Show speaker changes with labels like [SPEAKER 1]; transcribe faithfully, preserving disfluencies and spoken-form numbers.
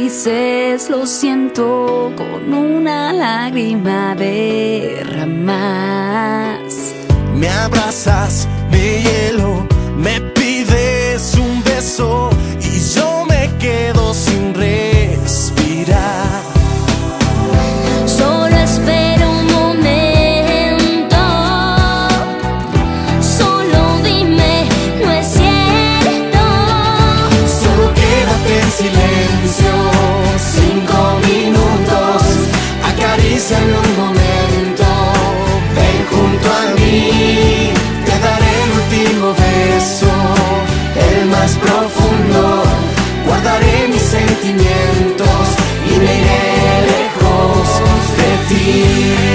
[SPEAKER 1] dices lo siento con una lágrima derramas.
[SPEAKER 2] Me abrazas, me hielo, me pides un beso y yo me quedo sin respirar.
[SPEAKER 1] Solo espero un momento, solo dime, no es cierto.
[SPEAKER 2] Solo quédate en silencio, cinco minutos, acaríciame un momento, ven junto a mí, te daré el último beso, el más profundo, guardaré mis sentimientos y me iré lejos de ti.